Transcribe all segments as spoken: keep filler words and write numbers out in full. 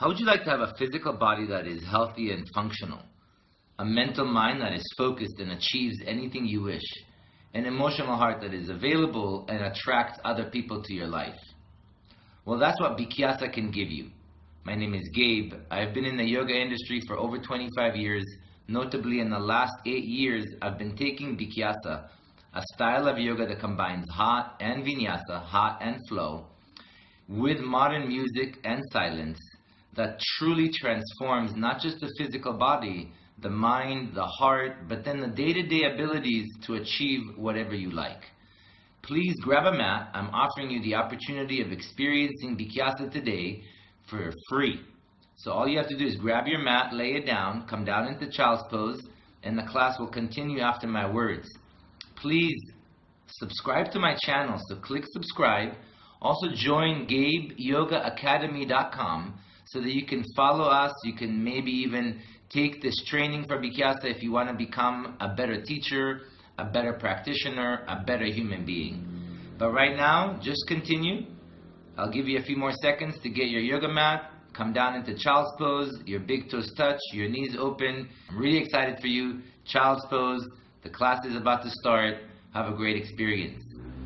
How would you like to have a physical body that is healthy and functional? A mental mind that is focused and achieves anything you wish? An emotional heart that is available and attracts other people to your life? Well, that's what BikYasa can give you. My name is Gabe. I've been in the yoga industry for over twenty-five years. Notably, in the last eight years, I've been taking BikYasa, a style of yoga that combines hot and vinyasa, hot and flow, with modern music and silence, that truly transforms not just the physical body, the mind, the heart, but then the day-to-day abilities to achieve whatever you like. Please grab a mat. I'm offering you the opportunity of experiencing BikYasa today for free. So all you have to do is grab your mat, lay it down, come down into child's pose, and the class will continue after my words. Please subscribe to my channel, so click subscribe. Also join Gabe Yoga Academy dot com so that you can follow us. You can maybe even take this training for BikYasa if you want to become a better teacher, a better practitioner, a better human being. But right now, just continue. I'll give you a few more seconds to get your yoga mat, come down into child's pose, your big toes touch, your knees open. I'm really excited for you. Child's pose. The class is about to start. Have a great experience.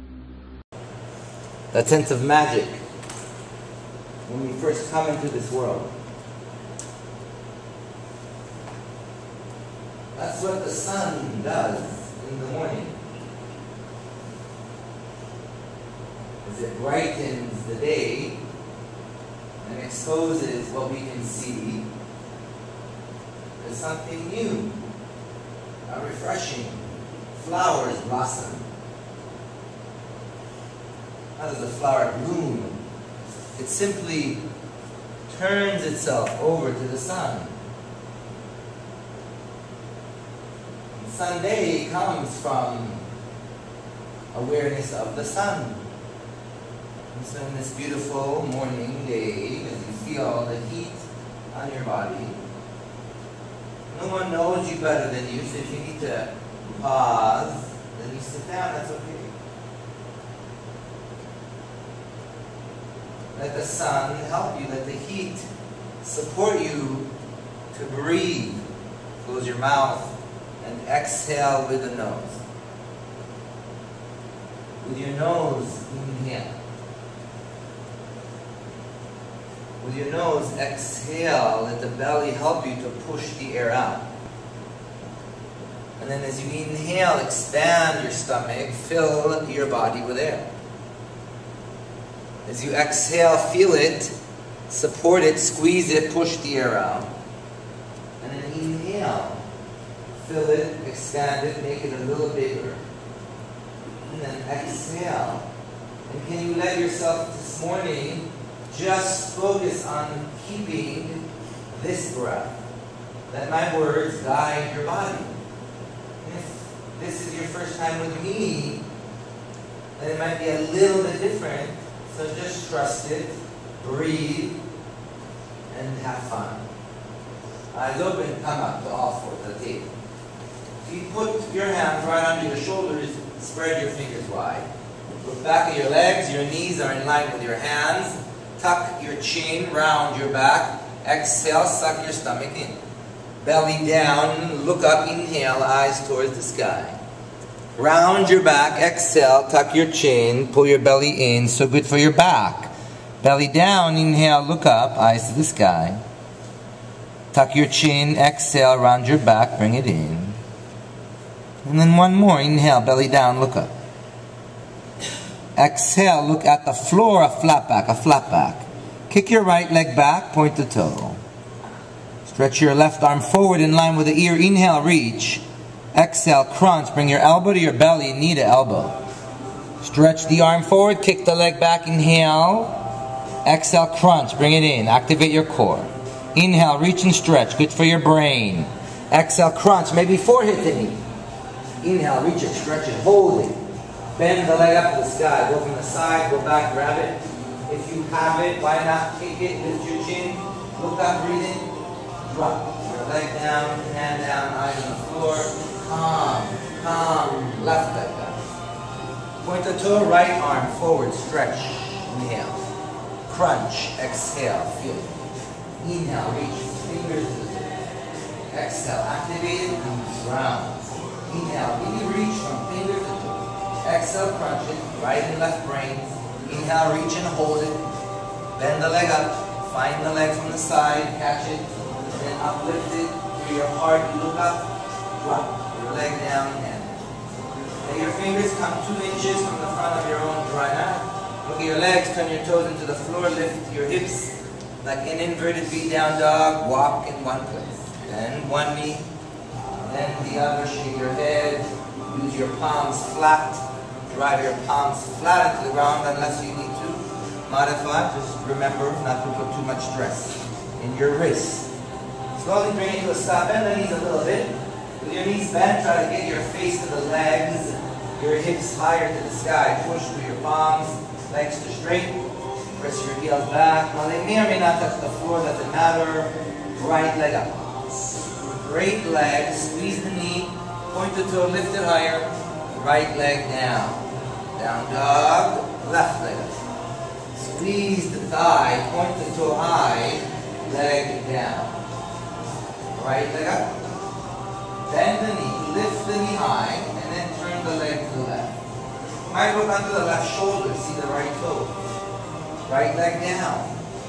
That sense of magic when we first come into this world. That's what the sun does in the morning. As it brightens the day and exposes what we can see as something new, a refreshing. Flowers blossom. How does a flower bloom? It simply turns itself over to the sun. And Sunday comes from awareness of the sun. And so in this beautiful morning day, as you feel the heat on your body, no one knows you better than you, so if you need to pause, then you sit down, that's okay. Let the sun help you, let the heat support you to breathe. Close your mouth and exhale with the nose. With your nose, inhale. With your nose, exhale. Let the belly help you to push the air out. And then as you inhale, expand your stomach, fill your body with air. As you exhale, feel it, support it, squeeze it, push the air out. And then inhale, fill it, expand it, make it a little bigger. And then exhale. And can you let yourself this morning just focus on keeping this breath? Let my words guide your body. And if this is your first time with me, then it might be a little bit different. So just trust it, breathe, and have fun. Eyes open, come up to all fours at the table. If you put your hands right under your shoulders, spread your fingers wide. Look back at your legs, your knees are in line with your hands. Tuck your chin, round your back. Exhale, suck your stomach in. Belly down, look up, inhale, eyes towards the sky. Round your back, exhale, tuck your chin, pull your belly in, so good for your back. Belly down, inhale, look up, eyes to the sky. Tuck your chin, exhale, round your back, bring it in. And then one more, inhale, belly down, look up. Exhale, look at the floor, a flat back, a flat back. Kick your right leg back, point the toe. Stretch your left arm forward in line with the ear, inhale, reach. Exhale, crunch. Bring your elbow to your belly, knee to elbow. Stretch the arm forward, kick the leg back, inhale. Exhale, crunch. Bring it in. Activate your core. Inhale, reach and stretch. Good for your brain. Exhale, crunch. Maybe forehead to knee. Inhale, reach it, stretch it, hold it. Bend the leg up to the sky. Go from the side, go back, grab it. If you have it, why not kick it, lift your chin, look up, breathe in, drop. Your leg down, hand down, eyes on the floor. Calm, calm, left leg down. Point the toe, right arm forward, stretch, inhale. Crunch, exhale, feel it. Inhale, reach fingers to the toes. Exhale, activate it, round. Inhale, really reach from fingers to toes. Exhale, crunch it, right and left brain. Inhale, reach and hold it. Bend the leg up. Find the leg from the side, catch it, and then uplift it through your heart. You look up, drop your leg down, and let your fingers come two inches from the front of your own dry mat. Look at your legs, turn your toes into the floor, lift your hips like an inverted V down dog. Walk in one place. Then one knee, then the other. Shake your head. Use your palms flat. Drive your palms flat into the ground unless you need to modify. Just remember not to put too much stress in your wrists. Slowly bring it to a stop. Bend the knees a little bit. With your knees bent, try to get your face to the legs, your hips higher to the sky. Push through your palms, legs to straight. Press your heels back. Now they may or may not touch the floor, doesn't matter. Right leg up. Straight leg, squeeze the knee, point the toe, lift it higher. Right leg down. Down dog, left leg up. Squeeze the thigh, point the toe high, leg down. Right leg up. Bend the knee, lift the knee high, and then turn the leg to the left. Might look onto the left shoulder, see the right toe. Right leg down.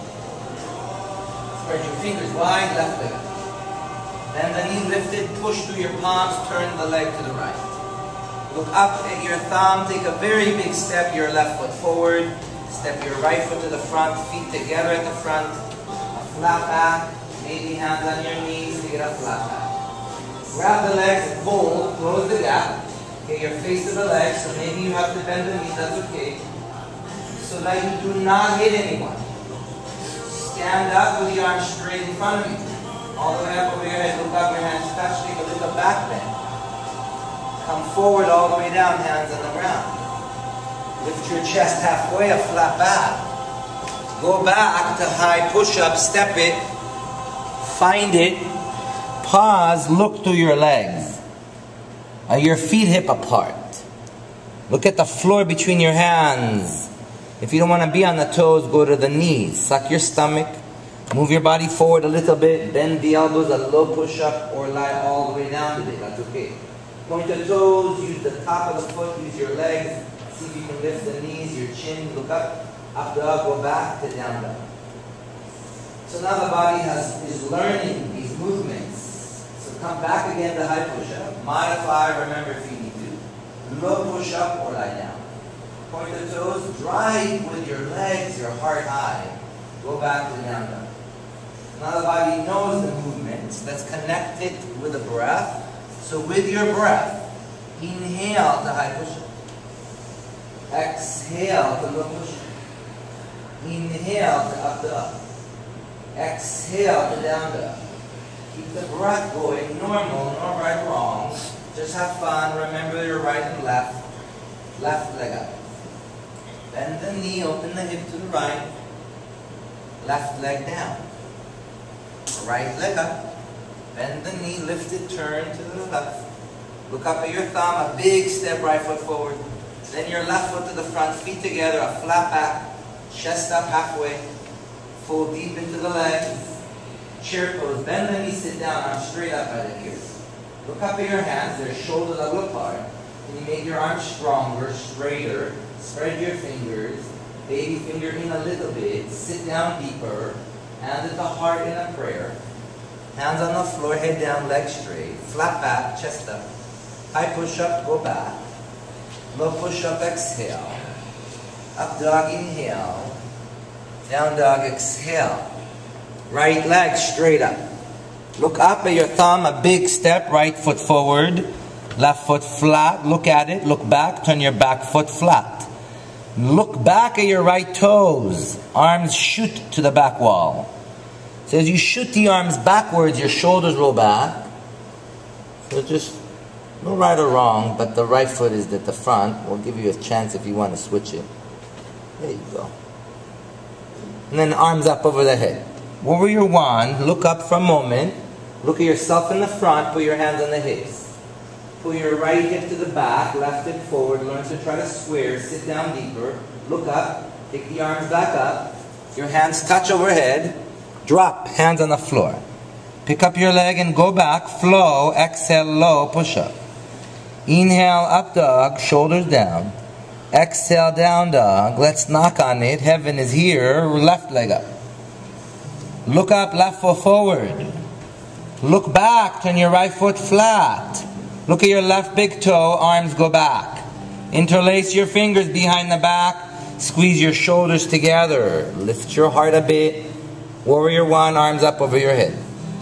Spread your fingers wide, left leg up. Then the knee lifted, push through your palms, turn the leg to the right. Look up at your thumb, take a very big step, your left foot forward. Step your right foot to the front, feet together at the front. A flat back, maybe hands on your knees to get a flat back. Grab the legs and pull, close the gap. Get your face to the legs, so maybe you have to bend the knees, that's okay. So that you do not hit anyone. Stand up with your arms straight in front of you. All the way up over your head, look up, your hands touch, take a little back bend. Come forward all the way down, hands on the ground. Lift your chest halfway, a flat back. Go back to high push-up, step it, find it, pause, look through your legs. Are your feet hip apart? Look at the floor between your hands. If you don't want to be on the toes, go to the knees. Suck your stomach, move your body forward a little bit, bend the elbows, a low push-up, or lie all the way down today, that's okay. Point the toes, use the top of the foot, use your legs. See if you can lift the knees, your chin, look up, up dog, go back to down dog. So now the body has, is learning these movements. So come back again to high push-up. Modify, remember if you need to. Low push-up or lie down. Point the toes, drive with your legs, your heart high. Go back to down dog. Now the body knows the movements. Let's connect it with the breath. So with your breath, inhale to high push-up. Exhale to low push-up. Inhale to up dog. Exhale to down dog. Keep the breath going, normal, no right, wrong. Just have fun. Remember your right and left. Left leg up. Bend the knee, open the hip to the right. Left leg down. Right leg up. Bend the knee, lift it, turn to the left. Look up at your thumb, a big step, right foot forward. Then your left foot to the front, feet together, a flat back, chest up halfway. Fold deep into the legs. Chair pose, bend the knee, sit down, arms straight up by the ears. Look up at your hands, their shoulders a little apart. Can you make your arms stronger, straighter? Spread your fingers, baby finger in a little bit, sit down deeper, hand at the heart in a prayer. Hands on the floor, head down, legs straight. Flat back, chest up. High push-up, go back. Low push-up, exhale. Up dog, inhale. Down dog, exhale. Right leg straight up. Look up at your thumb, a big step, right foot forward. Left foot flat, look at it, look back, turn your back foot flat. Look back at your right toes. Arms shoot to the back wall. So as you shoot the arms backwards, your shoulders roll back. So just, no right or wrong, but the right foot is at the front. We'll give you a chance if you want to switch it. There you go. And then arms up over the head. Over your wand, look up for a moment. Look at yourself in the front, put your hands on the hips. Pull your right hip to the back, left hip forward. Learn to try to square, sit down deeper. Look up, take the arms back up. Your hands touch overhead. Drop, hands on the floor. Pick up your leg and go back. Flow, exhale, low, push up. Inhale, up dog, shoulders down. Exhale, down dog. Let's knock on it. Heaven is here. Left leg up. Look up, left foot forward. Look back, turn your right foot flat. Look at your left big toe, arms go back. Interlace your fingers behind the back. Squeeze your shoulders together. Lift your heart a bit. Warrior one, arms up over your head.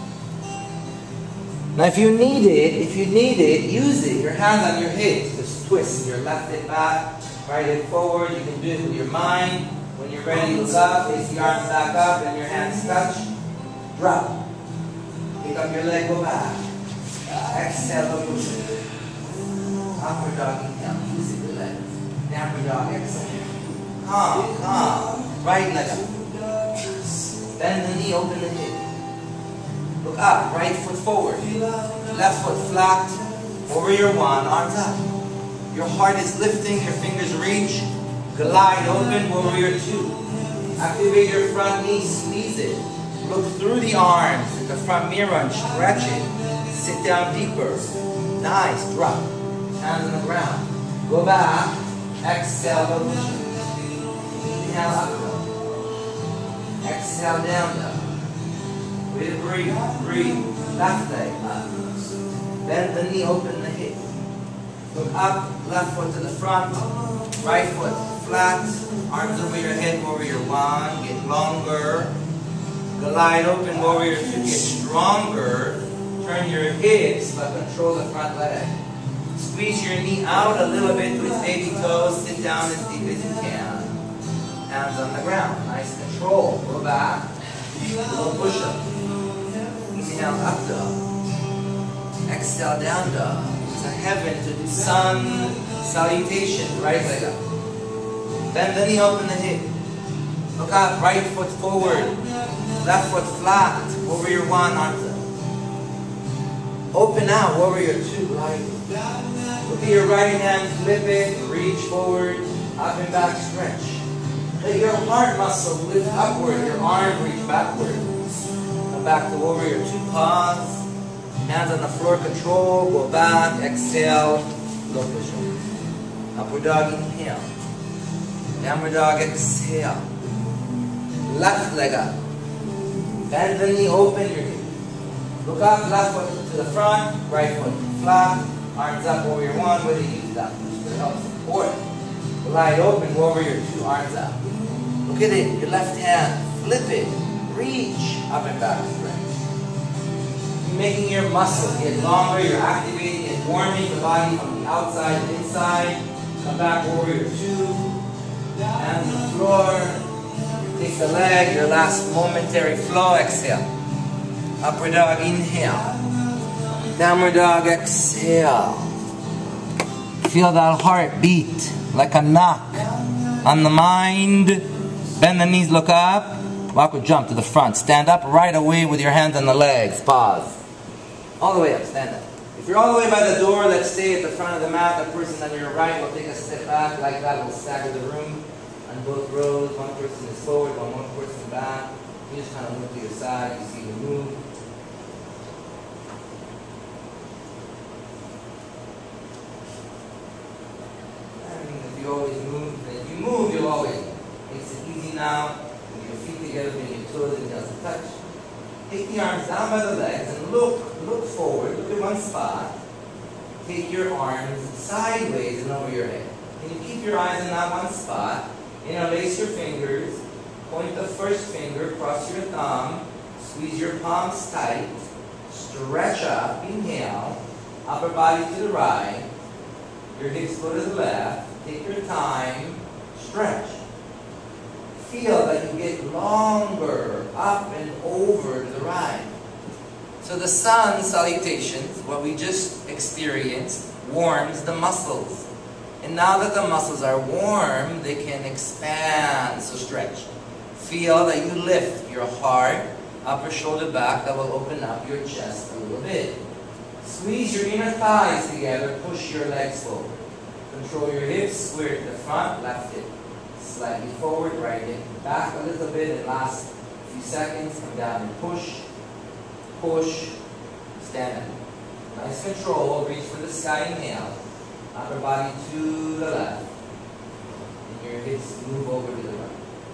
Now if you need it, if you need it, use it. Your hands on your hips. Just twist your left hip back, right hip forward. You can do it with your mind. When you're ready, look up, face the arms back up, and your hands touch. Drop. Pick up your leg, go back. Uh, exhale, look push it. Upward dog, inhale. Use it, your legs. Downward dog, exhale. Calm, calm. Right leg up. Bend the knee, open the hip. Look up, right foot forward. Left foot flat. Warrior one, arms up. Your heart is lifting, your fingers reach. Glide open, warrior two. Activate your front knee, squeeze it. Look through the arms at the front mirror and stretch it. Sit down deeper. Nice, drop. Hands on the ground. Go back. Exhale, low push. Inhale, up dog. Exhale, down dog. Way to breathe. Breathe. Left leg up. Bend the knee, open the hip. Look up, left foot to the front. Right foot flat. Arms over your head, warrior one. Get longer. Glide open, warrior two. Get stronger. Turn your hips, but control the front leg. Squeeze your knee out a little bit to its baby toes. Sit down as deep as you can. Hands on the ground. Nice control. Go back. Little push up. Inhale, up dog. Exhale, down dog. To heaven, to do sun salutation. Right leg up. Bend the knee, open the hip. Look up, right foot forward. Left foot flat. Warrior one, arms up. Open out, warrior two, right. Look at your right hand, flip it, reach forward, up and back, stretch. Let your heart muscle lift upward, your arm reach backward. Come back to warrior two, pause. Hands on the floor, control, go back, exhale, low push up. Upward dog, inhale. Downward dog, exhale. Left leg up. Bend the knee, open your hip. Look up, left foot to the front, right foot flat, arms up, warrior one, whether you use that push to help support. Glide open, warrior two, arms up. Look at it, your left hand, flip it, reach, up and back, stretch. You're making your muscles get longer, you're activating and warming the body from the outside to inside. Come back, warrior two, hands on the floor. Take the leg, your last momentary flow, exhale. Upward dog, inhale. Downward dog, exhale. Feel that heart beat like a knock on the mind. Bend the knees, look up. Backward jump to the front. Stand up right away with your hands on the legs. Pause. All the way up, stand up. If you're all the way by the door, let's stay at the front of the mat. The person on your right will take a step back like that. We'll stagger the room. On both rows, one person is forward, one one person back. You just kind of look to your side, you see the move. And if you always move, then if you move, you'll always move. Makes it easy now. With your feet together, bring your toes and just touch. Take the arms down by the legs and look, look forward, look at one spot. Take your arms sideways and over your head. Can you keep your eyes in that one spot? Interlace your fingers, point the first finger, cross your thumb, squeeze your palms tight, stretch up, inhale, upper body to the right, your hips go to the left, take your time, stretch. Feel that you get longer, up and over to the right. So the sun salutations, what we just experienced, warms the muscles. And now that the muscles are warm, they can expand, so stretch. Feel that you lift your heart, upper shoulder back, that will open up your chest a little bit. Squeeze your inner thighs together, push your legs forward. Control your hips, square to the front, left hip. Slightly forward, right hip. Back a little bit, and last few seconds, come down and push, push, stand up. Nice control, reach for the sky, inhale. Upper body to the left. And your hips move over to the right.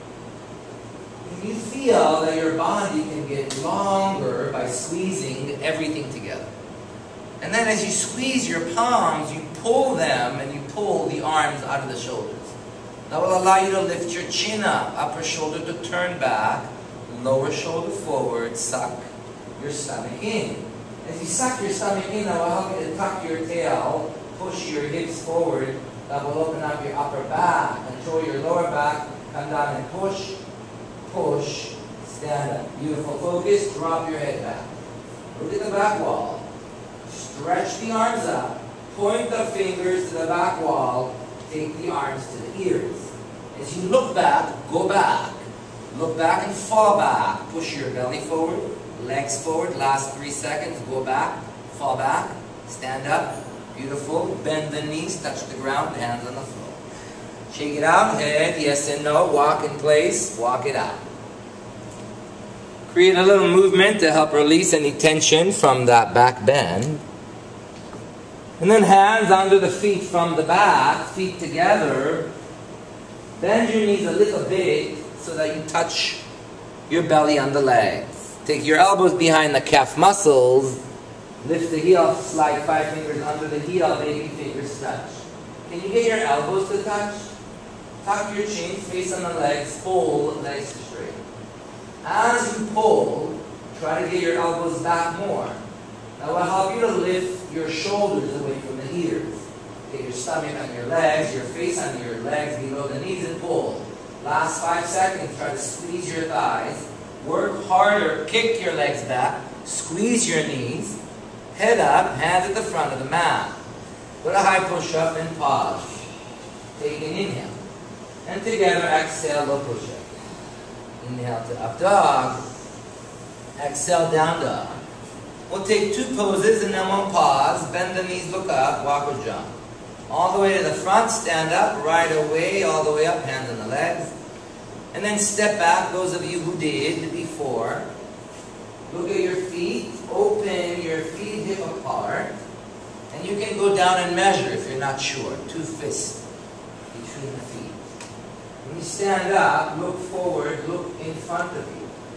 If you feel that your body can get longer by squeezing everything together. And then as you squeeze your palms, you pull them and you pull the arms out of the shoulders. That will allow you to lift your chin up, upper shoulder to turn back, lower shoulder forward, suck your stomach in. As you suck your stomach in, that will help you to tuck your tail, push your hips forward. That will open up your upper back, control your lower back, come down and push, push, stand up. Beautiful focus, drop your head back. Look at the back wall. Stretch the arms up. Point the fingers to the back wall. Take the arms to the ears. As you look back, go back. Look back and fall back. Push your belly forward, legs forward. Last three seconds. Go back, fall back, stand up. Beautiful. Bend the knees, touch the ground, hands on the floor. Shake it out, head, yes and no. Walk in place, walk it out. Create a little movement to help release any tension from that back bend. And then hands under the feet from the back, feet together. Bend your knees a little bit so that you touch your belly on the legs. Take your elbows behind the calf muscles. Lift the heel, slide five fingers under the heel, baby fingers touch. Can you get your elbows to touch? Tuck your chin, face on the legs, pull legs straight. As you pull, try to get your elbows back more. That will help you to lift your shoulders away from the ears. Get your stomach on your legs, your face on your legs, below the knees, and pull. Last five seconds, try to squeeze your thighs. Work harder, kick your legs back, squeeze your knees, head up, hands at the front of the mat. Put a high push-up and pause. Take an inhale. And together, exhale, low push-up. Inhale to up dog. Exhale, down dog. We'll take two poses and then we'll pause. Bend the knees, look up, walk or jump. All the way to the front, stand up, right away, all the way up, hands on the legs. And then step back, those of you who did before. Look at your feet, open your feet hip apart. And you can go down and measure if you're not sure. Two fists between the feet. When you stand up, look forward, look in front of you.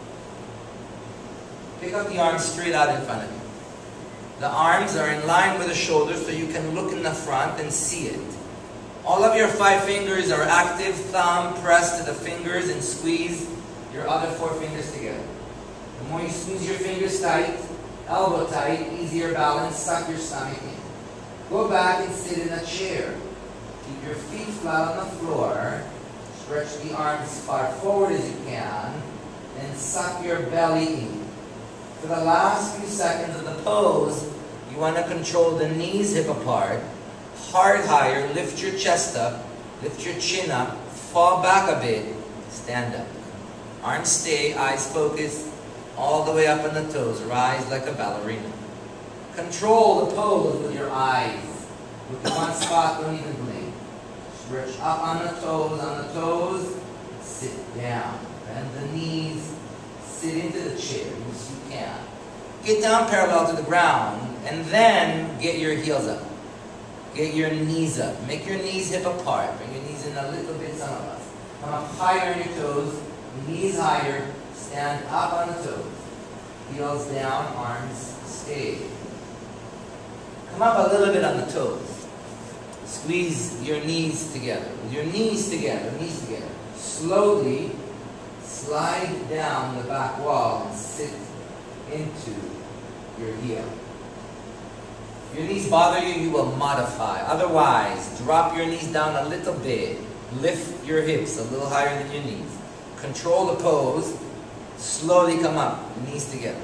Pick up the arms straight out in front of you. The arms are in line with the shoulders so you can look in the front and see it. All of your five fingers are active. Thumb press to the fingers and squeeze your other four fingers together. The more you squeeze your fingers tight, elbow tight, easier balance, suck your stomach in. Go back and sit in a chair. Keep your feet flat on the floor. Stretch the arms as far forward as you can. And suck your belly in. For the last few seconds of the pose, you want to control the knees hip apart, heart higher, lift your chest up, lift your chin up, fall back a bit, stand up. Arms stay, eyes focus, all the way up on the toes, rise like a ballerina. Control the pose with your eyes. Look at one spot, don't even blink. Stretch up on the toes, on the toes, sit down. Bend the knees, sit into the chair, as you can. Get down parallel to the ground, and then get your heels up. Get your knees up. Make your knees hip apart. Bring your knees in a little bit, some of us. Come up higher on your toes, knees higher, stand up on the toes. Heels down, arms stay. Come up a little bit on the toes. Squeeze your knees together. With your knees together, knees together. Slowly slide down the back wall and sit into your heel. If your knees bother you, you will modify. Otherwise, drop your knees down a little bit. Lift your hips a little higher than your knees. Control the pose. Slowly come up, knees together.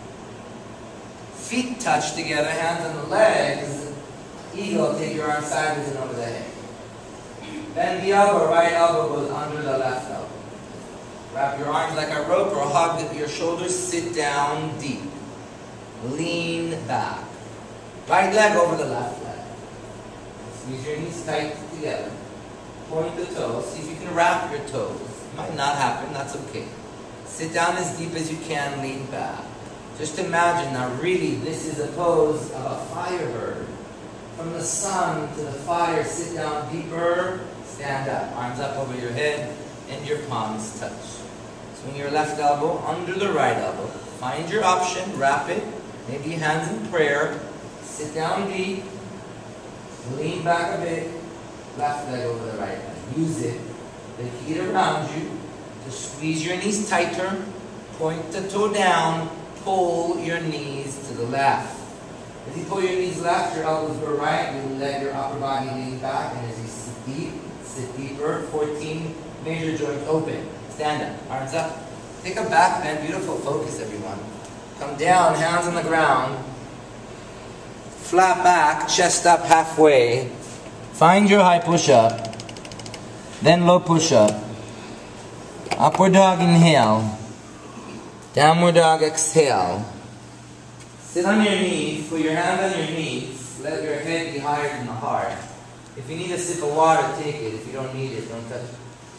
Feet touch together, hands on the legs. Eagle, take your arms sideways and over the head. Bend the elbow, right elbow goes under the left elbow. Wrap your arms like a rope or hug your shoulders, sit down deep. Lean back. Right leg over the left leg. Squeeze your knees tight together. Point the toes. See if you can wrap your toes. Might not happen, that's okay. Sit down as deep as you can, lean back. Just imagine now, really, this is a pose of a firebird. From the sun to the fire, sit down deeper, stand up. Arms up over your head, and your palms touch. Swing your left elbow under the right elbow. Find your option, wrap it, maybe hands in prayer. Sit down deep, lean back a bit, left leg over the right leg. Use it, the heat around you, to squeeze your knees tighter, point the toe down, pull your knees to the left. As you pull your knees left, your elbows go right, you let your upper body lean back, and as you sit deep, sit deeper, fourteen major joints open. Stand up, arms up. Take a back bend, beautiful focus everyone. Come down, hands on the ground. Flat back, chest up halfway. Find your high push-up, then low push-up. Upward dog, inhale. Downward dog, exhale. Sit on your knees, put your hands on your knees, let your head be higher than the heart. If you need a sip of water, take it. If you don't need it, don't touch it.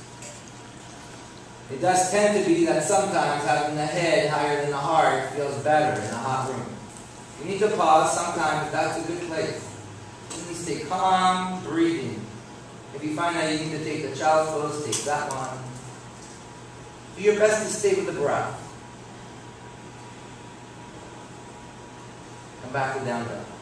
It does tend to be that sometimes having the head higher than the heart feels better in a hot room. You need to pause sometimes, that's a good place. You need to stay calm, breathing. If you find that you need to take the child's pose, take that one. Do your best to stay with the breath. Come back to down dog.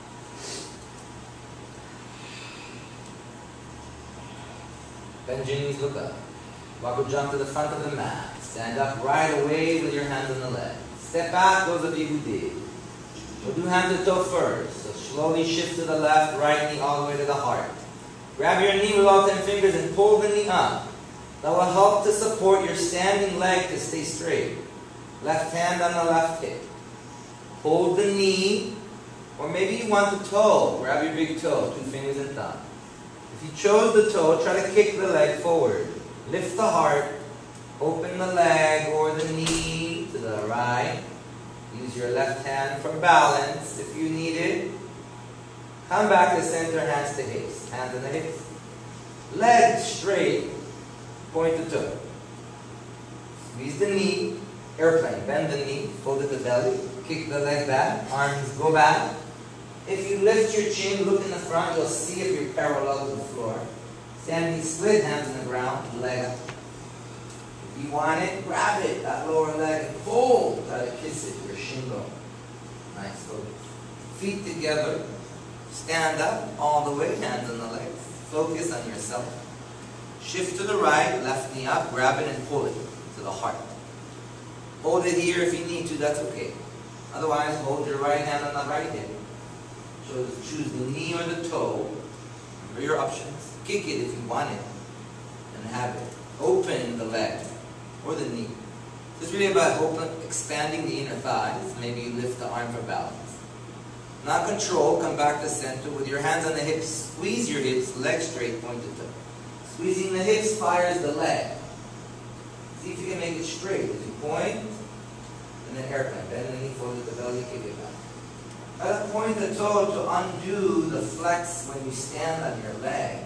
Bend your knees, look up. Walk or jump to the front of the mat. Stand up right away with your hands on the leg. Step back, those of you who did. We'll do hand to toe first. So slowly shift to the left, right knee all the way to the heart. Grab your knee with all ten fingers and pull the knee up. That will help to support your standing leg to stay straight. Left hand on the left hip. Hold the knee, or maybe you want the toe. Grab your big toe, two fingers and thumb. If you chose the toe, try to kick the leg forward. Lift the heart, open the leg or the knee to the right. Use your left hand for balance if you need it. Come back to center, hands to hips. Hands on the hips. Legs straight, point the toe. Squeeze the knee, airplane. Bend the knee, fold it to belly. Kick the leg back, arms go back. If you lift your chin, look in the front, you'll see if you're parallel to the floor. Standing split, hands on the ground, leg up. If you want it, grab it, that lower leg, and pull. Try to kiss it, your shin bone. Nice focus. Feet together. Stand up all the way, hands on the legs. Focus on yourself. Shift to the right, left knee up, grab it and pull it to the heart. Hold it here if you need to, that's okay. Otherwise, hold your right hand on the right hip. So choose the knee or the toe. Remember your options. Kick it if you want it. And have it. Open the leg or the knee. It's really about open, expanding the inner thighs. Maybe you lift the arm for balance. Now control, come back to center with your hands on the hips. Squeeze your hips, leg straight, point to toe. Squeezing the hips fires the leg. See if you can make it straight. As you point, and then airplane. Bend the knee, fold the belly, kick it back. Try to point the toe to undo the flex when you stand on your leg.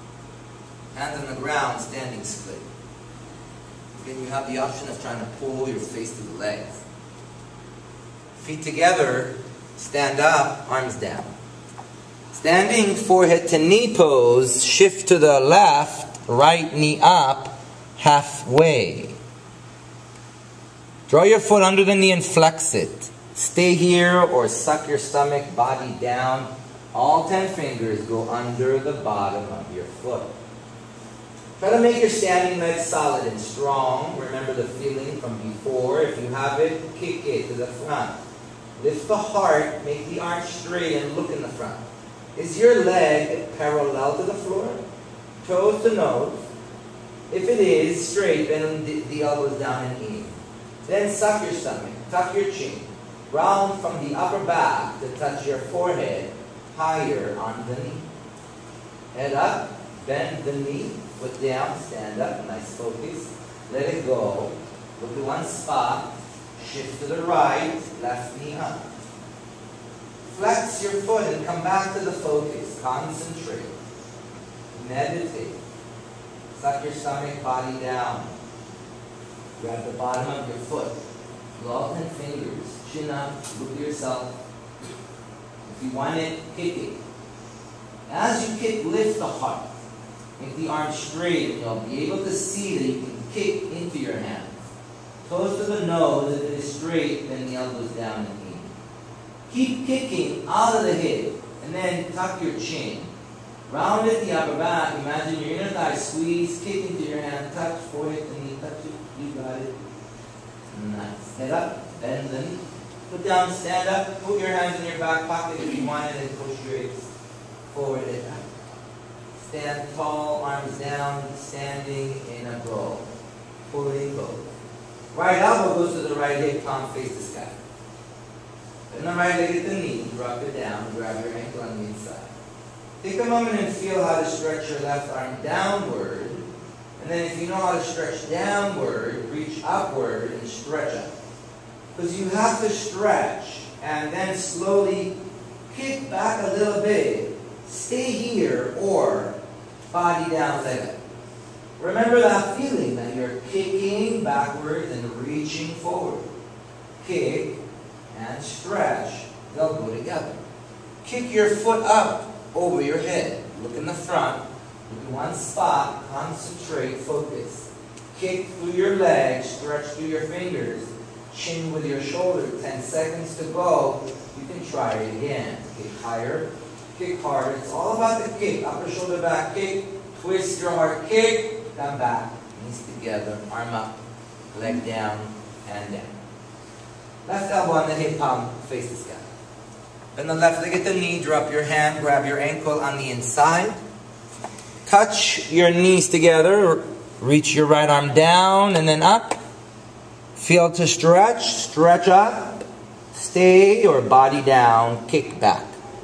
Hands on the ground, standing split. Then you have the option of trying to pull your face to the legs. Feet together, stand up, arms down. Standing forehead to knee pose, shift to the left, right knee up, halfway. Draw your foot under the knee and flex it. Stay here or suck your stomach, body down. All ten fingers go under the bottom of your foot. Try to make your standing leg solid and strong. Remember the feeling from before. If you have it, kick it to the front. Lift the heart, make the arch straight and look in the front. Is your leg parallel to the floor? Toes to nose. If it is, straight, bend the, the elbows down and in. Then suck your stomach, tuck your chin. Round from the upper back to touch your forehead, higher on the knee. Head up, bend the knee, foot down, stand up, nice focus. Let it go. Look at one spot. Shift to the right, left knee up. Flex your foot and come back to the focus. Concentrate. Meditate. Suck your stomach, body down. Grab the bottom of your foot. With all ten fingers. Chin up. Look at yourself. If you want it, kick it. As you kick, lift the heart. Make the arm straight, and you'll be able to see that you can kick into your hands. Toes to the nose. If it is straight, then the elbows down and in. Keep kicking out of the hip, and then tuck your chin. Round at the upper back. Imagine your inner thigh squeeze, kick into your hand, touch forehead to knee, touch it. You got it. Nice. Head up, bend them. Put down, stand up. Put your hands in your back pocket if you want it, and push your hips forward and back. Stand tall, arms down, standing in a bow. Pulling bow. Right elbow goes to the right hip, palm face the sky. Bend the right leg at the knee, drop it down, grab your ankle on the inside. Take a moment and feel how to stretch your left arm downward. And then if you know how to stretch downward, reach upward and stretch up. Because you have to stretch and then slowly kick back a little bit. Stay here or body down, leg up. Remember that feeling that you're kicking backwards and reaching forward. Kick and stretch. They'll go together. Kick your foot up over your head. Look in the front. Look in one spot. Concentrate. Focus. Kick through your legs. Stretch through your fingers. Chin with your shoulder. Ten seconds to go. You can try it again. Kick higher. Kick harder. It's all about the kick. Upper shoulder back kick. Twist your heart. Kick. Come back. Knees together. Arm up. Leg down. Hand down. Left elbow on the hip, palm face the sky. Bend the left leg at the knee. Drop your hand. Grab your ankle on the inside. Touch your knees together. Reach your right arm down and then up. Feel to stretch. Stretch up. Stay or body down. Kick back.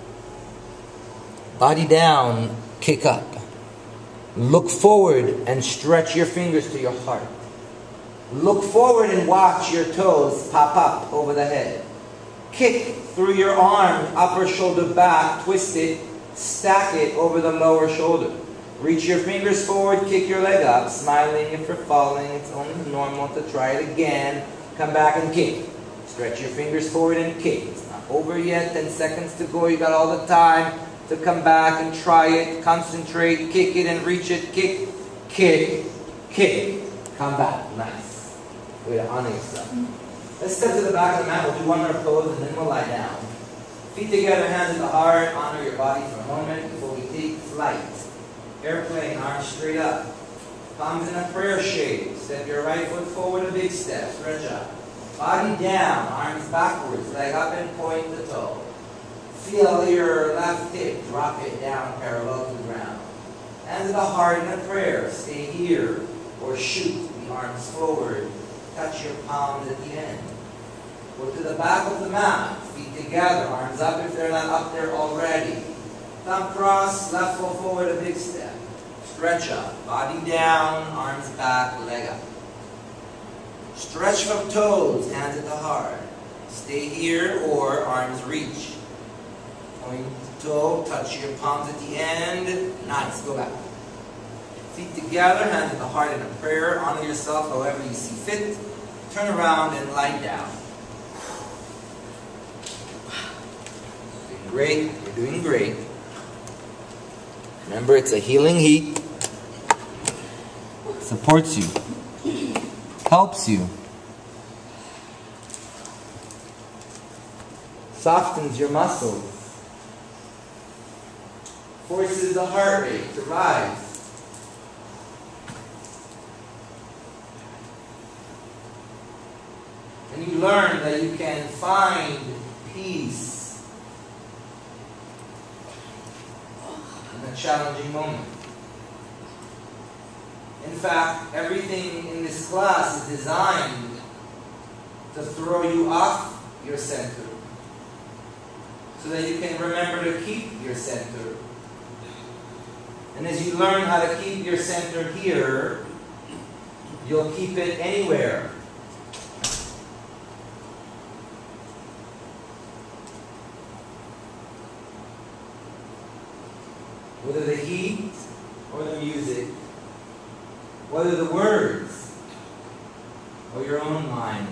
Body down. Kick up. Look forward and stretch your fingers to your heart. Look forward and watch your toes pop up over the head. Kick through your arm, upper shoulder back, twist it, stack it over the lower shoulder. Reach your fingers forward, kick your leg up, smiling if you're falling. It's only normal to try it again. Come back and kick. Stretch your fingers forward and kick. It's not over yet, ten seconds to go. You got all the time to come back and try it. Concentrate, kick it and reach it. Kick, kick, kick. Come back. Nice. Way to honor yourself. Let's step to the back of the mat. We'll do one more pose and then we'll lie down. Feet together, hands at the heart. Honor your body for a moment before we take flight. Airplane, arms straight up. Palms in a prayer shape. Step your right foot forward, a big step. Stretch up. Body down, arms backwards, leg up and point the toe. Feel your left hip, drop it down parallel to the ground. Hands at the heart in a prayer. Stay here or shoot the arms forward. Touch your palms at the end. Go to the back of the mat. Feet together, arms up if they're not up there already. Thumb cross, left foot forward, a big step. Stretch up, body down, arms back, leg up. Stretch from toes, hands at the heart. Stay here or arms reach. Point the toe, touch your palms at the end. Nice, go back. Feet together, hands at the heart in a prayer. Honor yourself however you see fit. Turn around and lie down. Doing great, you're doing great. Remember, it's a healing heat. Supports you. Helps you. Softens your muscles. Forces the heart rate to rise. And you learn that you can find peace in a challenging moment. In fact, everything in this class is designed to throw you off your center so that you can remember to keep your center. And as you learn how to keep your center here, you'll keep it anywhere. Whether the heat or the music, whether the words your own mind.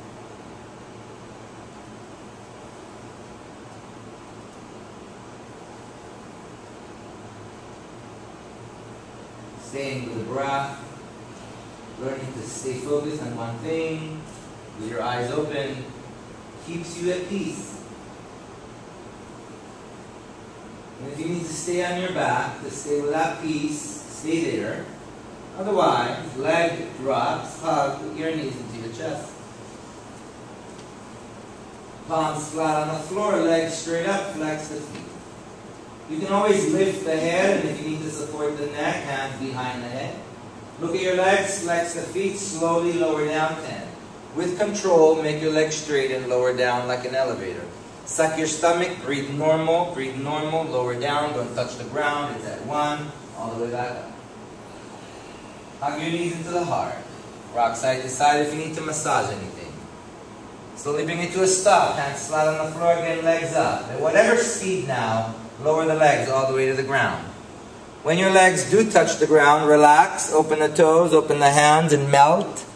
Staying with the breath, learning to stay focused on one thing, with your eyes open, keeps you at peace. And if you need to stay on your back, to stay with that peace, stay there. Otherwise, leg drops, hug, put your knees into your chest. Palms flat on the floor, legs straight up, flex the feet. You can always lift the head, and if you need to support the neck, hands behind the head. Look at your legs, flex the feet, slowly lower down ten. With control, make your legs straight and lower down like an elevator. Suck your stomach, breathe normal, breathe normal, lower down, don't touch the ground, it's at one, all the way back up. Hug your knees into the heart. Rock side to side if you need to massage anything. Slowly bring it to a stop, hands flat on the floor again, legs up. At whatever speed now, lower the legs all the way to the ground. When your legs do touch the ground, relax, open the toes, open the hands, and melt.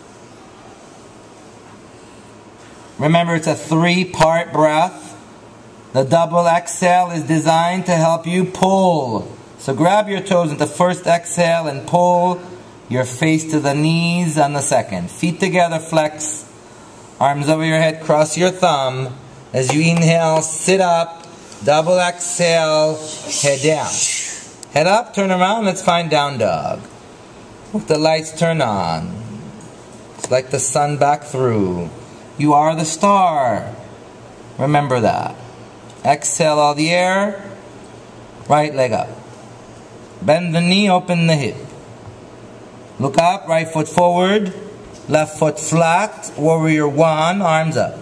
Remember, it's a three-part breath. The double exhale is designed to help you pull. So grab your toes at the first exhale and pull your face to the knees on the second. Feet together, flex. Arms over your head, cross your thumb. As you inhale, sit up. Double exhale, head down. Head up, turn around, let's find down dog. With the lights turn on. It's like the sun back through. You are the star. Remember that. Exhale all the air. Right leg up. Bend the knee, open the hip. Look up, right foot forward. Left foot flat. Warrior one, arms up.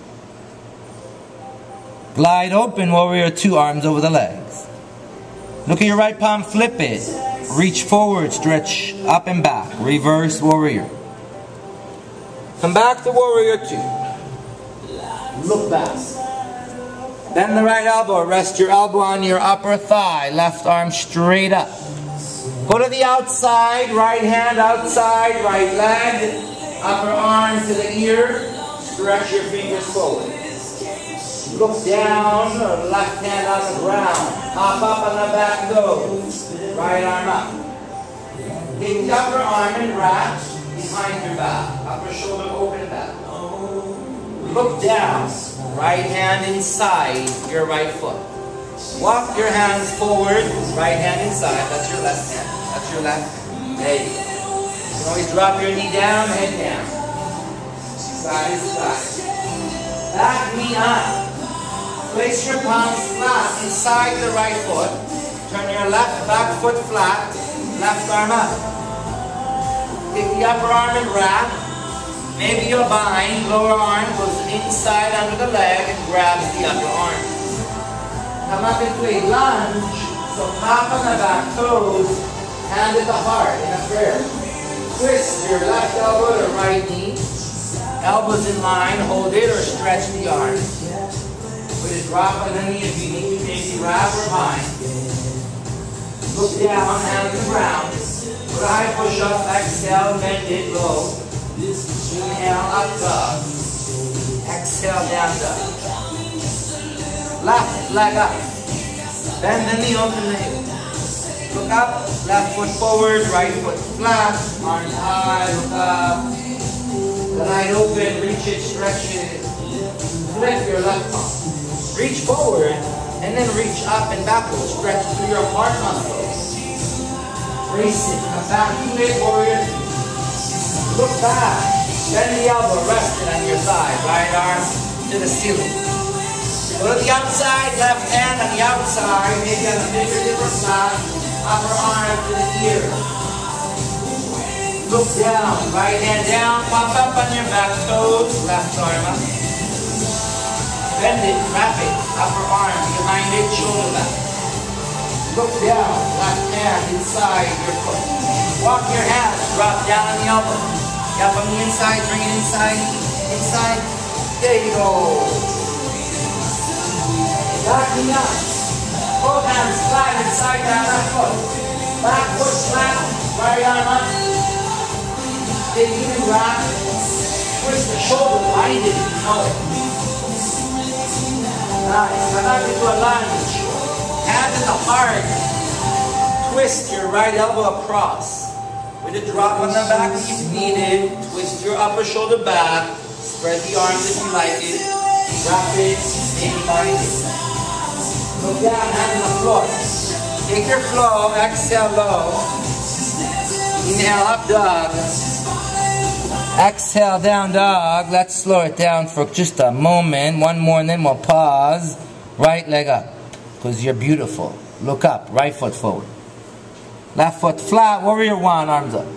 Glide open, warrior two, arms over the legs. Look at your right palm, flip it. Reach forward, stretch up and back. Reverse warrior. Come back to warrior two. Look back. Bend the right elbow, rest your elbow on your upper thigh. Left arm straight up. Go to the outside, right hand outside, right leg. Upper arm to the ear. Stretch your fingers forward. Look down, left hand on the ground. Hop up on the back toes. Right arm up. Take the upper arm and wrap behind your back. Upper shoulder open back. Look down. Right hand inside your right foot. Walk your hands forward. Right hand inside. That's your left hand. That's your left. There you go. You can always drop your knee down, head down. Side to side. Back knee up. Place your palms flat inside the right foot. Turn your left back foot flat. Left arm up. Take the upper arm and wrap. Maybe you'll bind. Lower arm goes inside under the leg and grabs the upper arm. Come up into a lunge. So hop on the back toes. Hand at the heart in a prayer. Twist your left elbow to right knee. Elbows in line. Hold it or stretch the arm. Put it drop on the knee if you need to, maybe wrap or bind. Look down, hands on the ground. Put a high push up, exhale, bend it low. Inhale, up dog. Exhale, down dog. Left leg up. Bend the knee, open the hip. Look up, left foot forward, right foot flat. Arms high, look up. The leg open, reach it, stretch it. Flip your left palm. Reach forward, and then reach up and backwards. Stretch through your heart muscles. Brace it. Come back to it, warrior. Look back. Bend the elbow, rest it on your thigh. Right arm to the ceiling. Go to the outside, left hand on the outside. Maybe on the fingertip side. Upper arm to the ear. Look down. Right hand down. Pop up on your back toes. Left arm up. Bend it, wrap it, upper arm behind it, shoulder back. Look down, left hand inside your foot. Walk your hands, drop down on the elbow. Up on the inside, bring it inside, inside. There you go. Back knee up. Both hands flat inside that left foot. Back foot flat, right arm up. Take it and wrap. twist the shoulder, bind it, you know it. Nice. Come back into a lunge. Hand in the heart. Twist your right elbow across. With a drop on the back if needed. Twist your upper shoulder back. Spread the arms if you like it. Wrap it. Maybe bind it. Look down, hand on the floor. Take your flow. Exhale low. Inhale, up dog. Exhale, down dog. Let's slow it down for just a moment. One more and then we'll pause. Right leg up. Because you're beautiful. Look up. Right foot forward. Left foot flat. Warrior one. Arms up.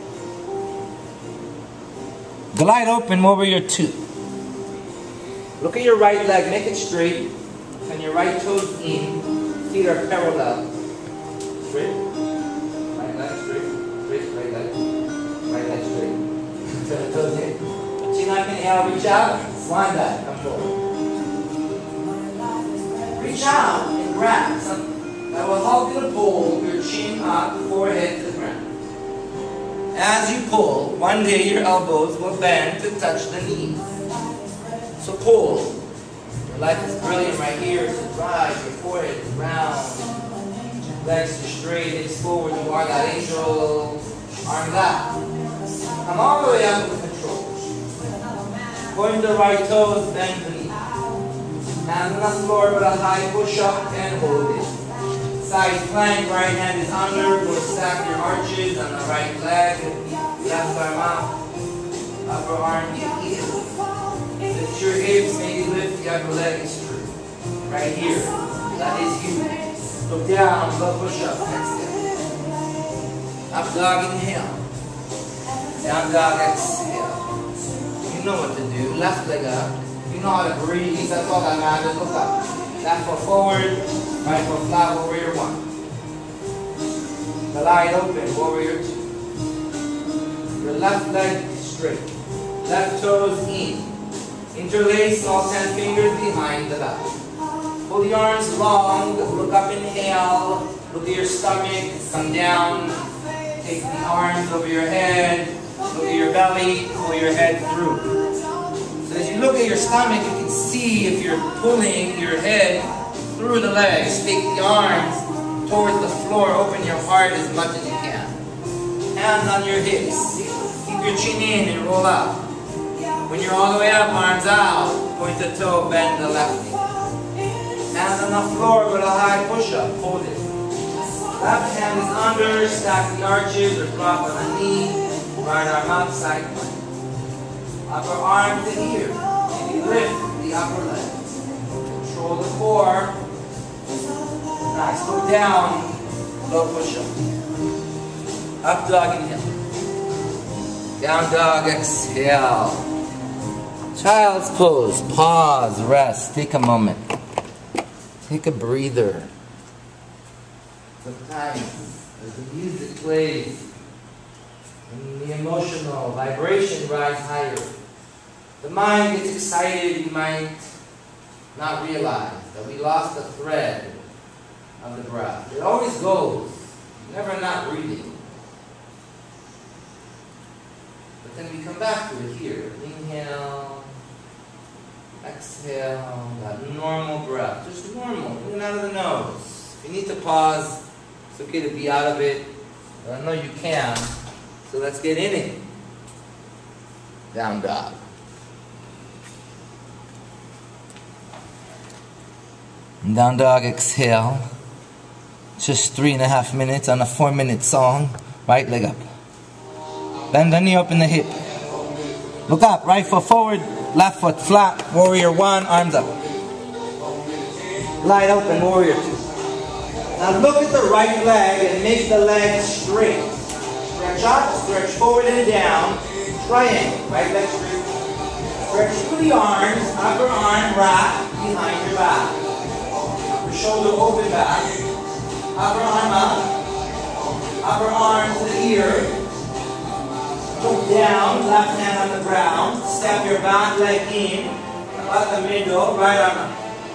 Glide open. Warrior two. Look at your right leg. Make it straight. And your right toes in. Feet are parallel. Straight. Right leg straight. Straight. Right leg. Right leg straight. Turn the toes in. Chin up, inhale, reach out. Swan dive, come forward. Reach out and grab something that will help you to pull your chin up, forehead to the ground. As you pull, one day your elbows will bend to touch the knees. So pull. Your life is brilliant right here. So drive your forehead is round. Legs are straight, hips forward. You are that angel. Arms out. Come all the way up with control. Point the right toes, bend the knee. Hands on the floor with a high push-up and hold it. Side plank, right hand is under. Go stack your arches on the right leg. Left arm out. Upper arm in. Lift your hips, maybe lift the upper leg is true. Right here. That is you. Look down, low push-up. Exhale. Up dog, inhale. Down dog, exhale. You know what to do. Left leg up. You know how to breathe. That's all that matters. Look up. Left foot forward. Right foot flat. Warrior one. Glide open. Warrior two. Your left leg straight. Left toes in. Interlace all ten fingers behind the back. Pull the arms long. Look up. Inhale. Look at your stomach. Come down. Take the arms over your head. Look at your belly, pull your head through. So as you look at your stomach, you can see if you're pulling your head through the legs. Take the arms towards the floor. Open your heart as much as you can. Hands on your hips. Keep your chin in and roll out. When you're all the way up, arms out. Point the toe, bend the left knee. Hands on the floor with a high push-up. Hold it. Left hand is under. Stack the arches or drop on the knee. Right arm up, side plank. Upper arm to here. Maybe lift the upper leg. Control the core. Nice. Go down. Low push up. Up dog, inhale. Down dog, exhale. Child's pose. Pause, rest. Take a moment. Take a breather. Sometimes as the music plays, and the emotional vibration rises higher, the mind gets excited. You might not realize that we lost the thread of the breath. It always goes, never not breathing. But then we come back to it here. Inhale, exhale, that normal breath, just normal, in and out of the nose. If you need to pause, it's okay to be out of it. But I know you can. So let's get in it. Down dog. Down dog, exhale. Just three and a half minutes on a four minute song. Right leg up. Bend the knee, open the hip. Look up, right foot forward, left foot flat. Warrior one, arms up. Glide open, warrior two. Now look at the right leg and make the leg straight. Stretch up, stretch forward and down. Triangle, right leg straight. Stretch through the arms, upper arm wrap behind your back. Upper shoulder open back. Upper arm up. Upper arm to the ear. Look down, left hand on the ground. Step your back leg in. About the middle, right arm up.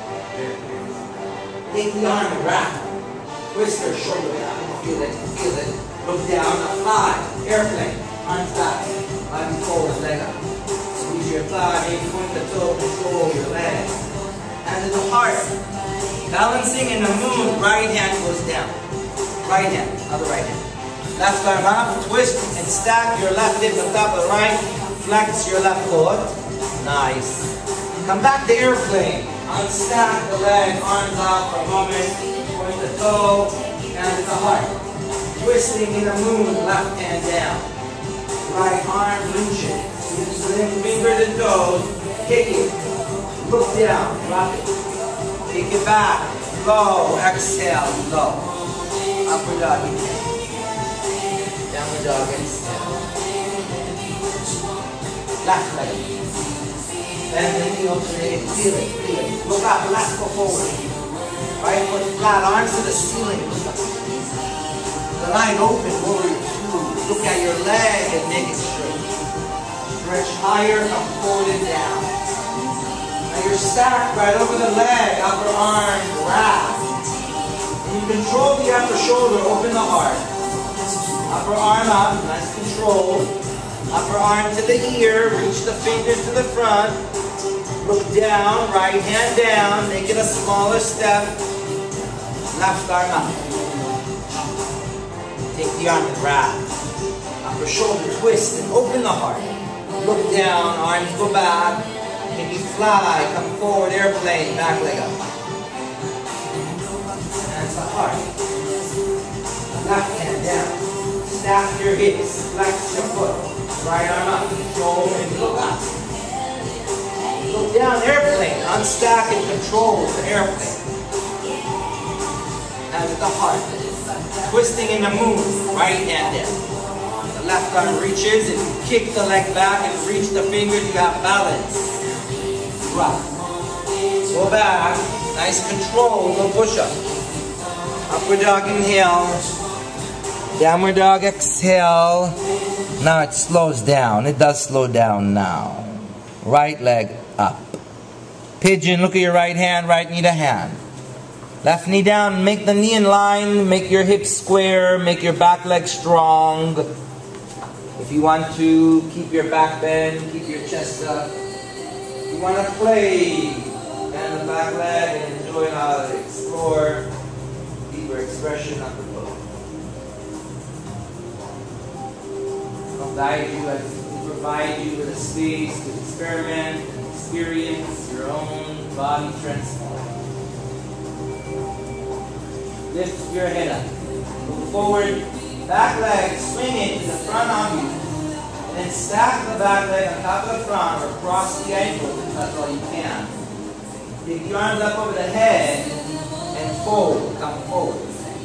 Take the arm and wrap. Twist your shoulder down. Feel it, feel it. Look down, apply. Airplane. Arms back. Unfold, leg up. Squeeze to your thigh, maybe point the toe, control your leg. Hand to the heart. Balancing in the moon, right hand goes down. Right hand, other right hand. Left arm up, twist and stack your left hip on top of the right. Flex your left foot. Nice. Come back to airplane. Unstack the leg, arms out for a moment. Point the toe, hand to the heart. Twisting in the moon, left hand down. Right arm reaching. Use fingers and toes. Kick it. Look down. Drop it. Take it back. Low. Exhale. Low. Upward dog. Downward dog. Exhale. Left leg. Bend the knee over the head. Feel it. Feel it. Look up. Left foot forward. Right foot flat. Arms to the ceiling. Look up. The line open. Warrior two. Look at your leg and make it straight. Stretch higher. Come forward and down. Now you're stacked right over the leg. Upper arm. Wrap. You control the upper shoulder, open the heart. Upper arm up, nice control. Upper arm to the ear, reach the fingers to the front. Look down, right hand down, make it a smaller step. Left arm up. Take the arm and wrap. Upper shoulder twist and open the heart. Look down, arms go back. Can you fly? Come forward, airplane, back leg up. The heart. Left hand down. Stack your hips. Flex your foot. Right arm up. Control and look up. Look down. Airplane. Unstack and control the airplane. Hand at the heart. Twisting in the moon. Right hand down. The left arm reaches. If you kick the leg back and reach the fingers, you have balance. Drop. Go back. Nice control. No push up. Upward dog, inhale. Downward dog, exhale. Now it slows down. It does slow down now. Right leg up. Pigeon, look at your right hand, right knee to hand. Left knee down, make the knee in line, make your hips square, make your back leg strong. If you want to, keep your back bent, keep your chest up. If you want to play, bend the back leg and enjoy how to explore. Deeper expression of the book. I'll guide you and provide you with a space to experiment and experience your own body transform. Lift your head up. Move forward. Back leg, swing it to the front of you. And then stack the back leg on top of the front or cross the ankles if that's all you can. Take your arms up over the head. And forward, come forward.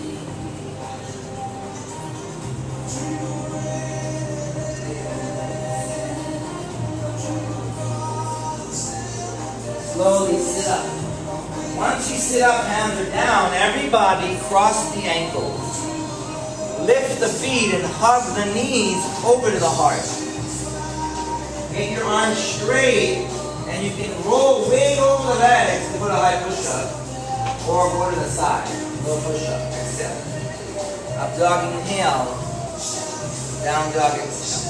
Slowly sit up. Once you sit up, hands are down. Everybody cross the ankles. Lift the feet and hug the knees over to the heart. Make your arms straight and you can roll way over the legs to put a high push-up. Or go to the side. Low push-up. Exhale. Up dog, inhale. Down dog, exhale.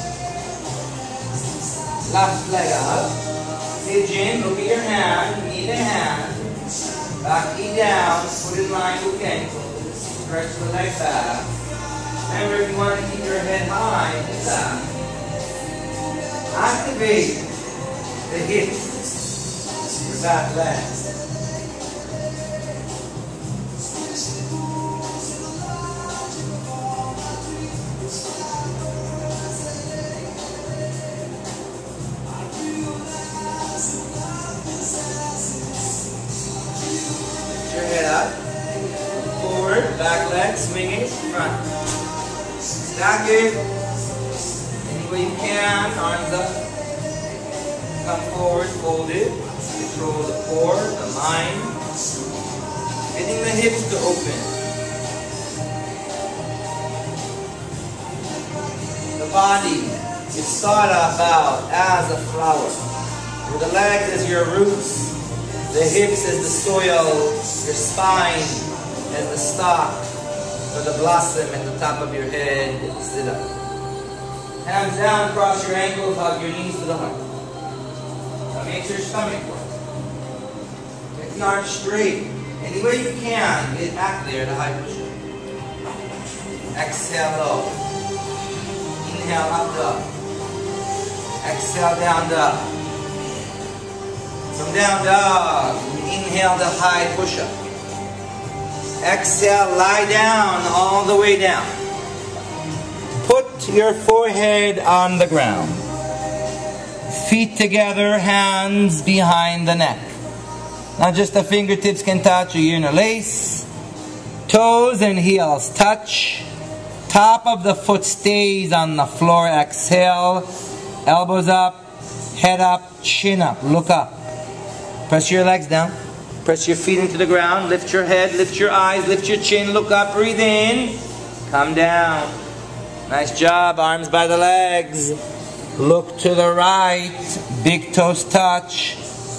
Left leg up. Pigeon, look at your hand. Knee to hand. Back knee down. Put in line with ankles. Stretch the leg back. Remember, if you want to keep your head high, do that. Activate the hips. Your back leg. Back leg, swing it, front. Stack it. Any way you can, arms up. Come forward, fold it. Control the core, the mind. Getting the hips to open. The body is thought about as a flower. With the legs as your roots, the hips as the soil, your spine as the stalk, or the blossom at the top of your head. Sit up. Hands down, cross your ankles, hug your knees to the heart. That makes your stomach work. Get the arms straight. Any way you can, get back there to high push-up. Exhale low. Inhale up dog. Exhale down dog. From down dog, inhale the high push-up. Exhale, lie down all the way down. Put your forehead on the ground. Feet together, hands behind the neck. Now just the fingertips can touch, or you're in a lace. Toes and heels touch. Top of the foot stays on the floor. Exhale. Elbows up. Head up. Chin up. Look up. Press your legs down. Press your feet into the ground. Lift your head. Lift your eyes. Lift your chin. Look up. Breathe in. Come down. Nice job. Arms by the legs. Look to the right. Big toes touch.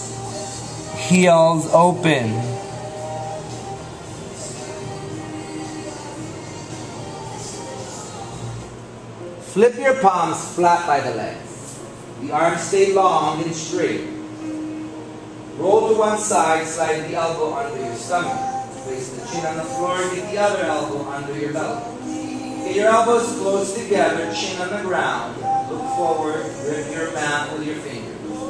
Heels open. Flip your palms flat by the legs. The arms stay long and straight. Roll to one side, slide the elbow under your stomach. Place the chin on the floor, get the other elbow under your belly. Get your elbows close together, chin on the ground. Look forward, grip your mat with your fingers.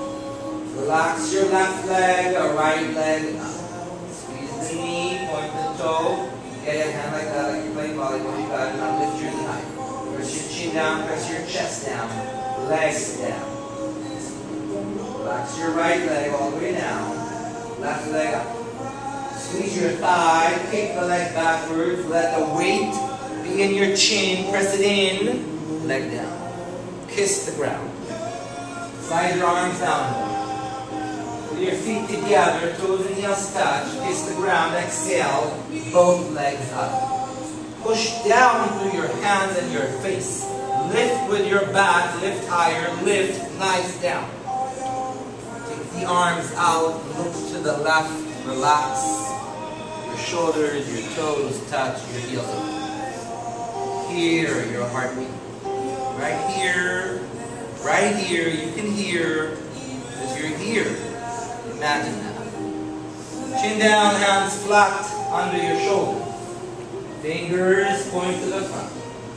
Relax your left leg or right leg up. Squeeze the knee, point the toe. Get a hand like that, like you're playing volleyball. You got it. Now lift your knee high. Press your chin down, press your chest down, legs down. Relax your right leg all the way down, left leg up. Squeeze your thigh, kick the leg backwards, let the weight be in your chin, press it in, leg down. Kiss the ground. Slide your arms down. Put your feet together, toes and heels touch, kiss the ground, exhale, both legs up. Push down through your hands and your face. Lift with your back, lift higher, lift, nice down. Take the arms out, look to the left, relax. Your shoulders, your toes touch, your heels open. Hear your heartbeat. Right here, right here, you can hear, because you're here. Imagine that. Chin down, hands flat under your shoulders. Fingers point to the front.